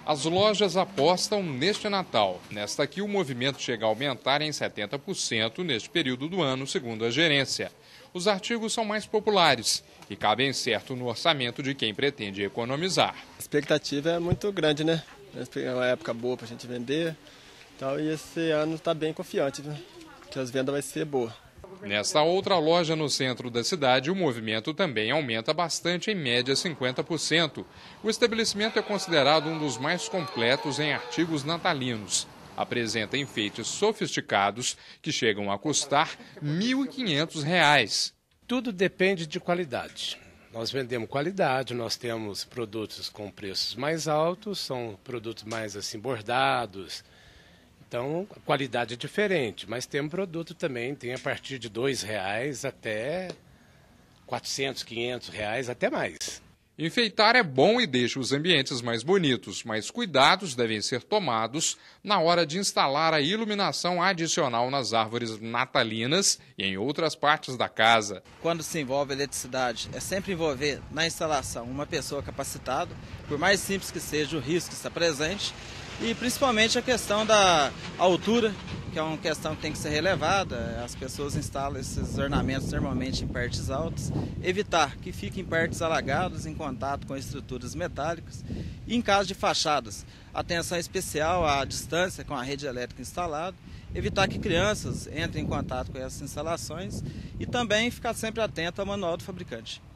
As lojas apostam neste Natal. Nesta aqui, o movimento chega a aumentar em 70% neste período do ano, segundo a gerência. Os artigos são mais populares e cabem certo no orçamento de quem pretende economizar. A expectativa é muito grande, né? É uma época boa para a gente vender. Então, e esse ano está bem confiante, né? Que as vendas vão ser boas. Nesta outra loja no centro da cidade, o movimento também aumenta bastante, em média 50%. O estabelecimento é considerado um dos mais completos em artigos natalinos. Apresenta enfeites sofisticados que chegam a custar R$ 1.500. Tudo depende de qualidade. Nós vendemos qualidade, nós temos produtos com preços mais altos, são produtos mais assim bordados. Então, a qualidade é diferente, mas tem um produto também, tem a partir de R$ 2 até R$ 400, R$ 500, até mais. Enfeitar é bom e deixa os ambientes mais bonitos, mas cuidados devem ser tomados na hora de instalar a iluminação adicional nas árvores natalinas e em outras partes da casa. Quando se envolve eletricidade, é sempre envolver na instalação uma pessoa capacitada, por mais simples que seja o risco que está presente, e principalmente a questão da altura, que é uma questão que tem que ser relevada. As pessoas instalam esses ornamentos normalmente em partes altas, evitar que fiquem em partes alagadas em contato com estruturas metálicas. E em caso de fachadas, atenção especial à distância com a rede elétrica instalada, evitar que crianças entrem em contato com essas instalações e também ficar sempre atento ao manual do fabricante.